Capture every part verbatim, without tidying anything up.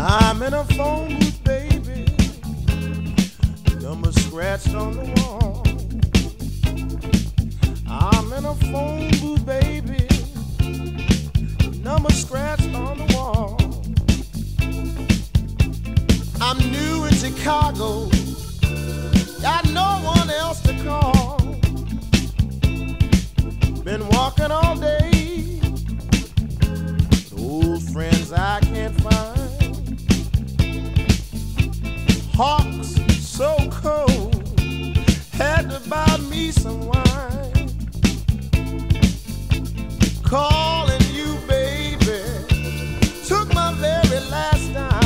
I'm in a phone booth, baby. Number scratched on the wall. I'm in a phone booth, baby. Number scratched on the wall. I'm new in Chicago. Got no one else to call. Been walking all day. Old friends I can't find. Hawks so cold. Had to buy me some wine. Calling you, baby. Took my very last time.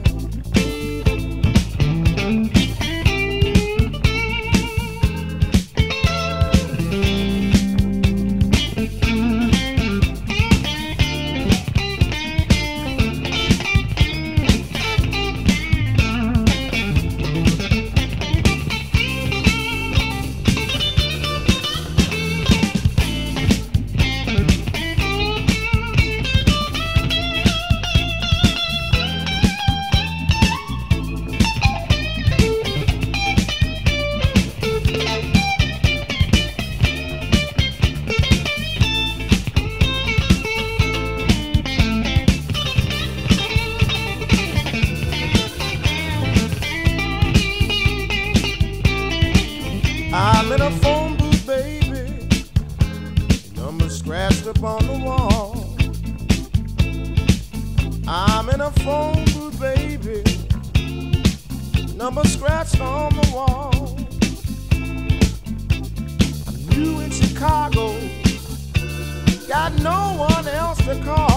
I'm in a phone booth, baby. Number scratched up on the wall. I'm in a phone booth, baby. Number scratched on the wall. I'm new in Chicago. Got no one else to call.